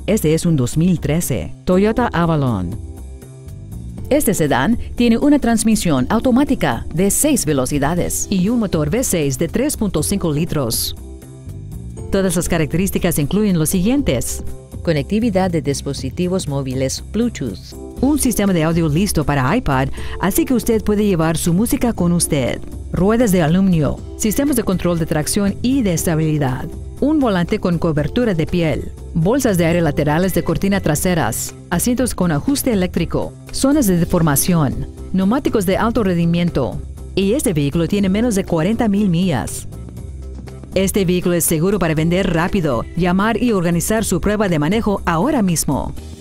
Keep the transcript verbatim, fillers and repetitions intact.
Este es un dos mil trece Toyota Avalon. Este sedán tiene una transmisión automática de seis velocidades y un motor V seis de tres punto cinco litros. Todas las características incluyen los siguientes: conectividad de dispositivos móviles Bluetooth, un sistema de audio listo para iPad, así que usted puede llevar su música con usted, ruedas de aluminio, sistemas de control de tracción y de estabilidad, un volante con cobertura de piel, bolsas de aire laterales de cortina traseras, asientos con ajuste eléctrico, zonas de deformación, neumáticos de alto rendimiento, y este vehículo tiene menos de cuarenta mil millas. Este vehículo es seguro para vender rápido. Llamar y organizar su prueba de manejo ahora mismo.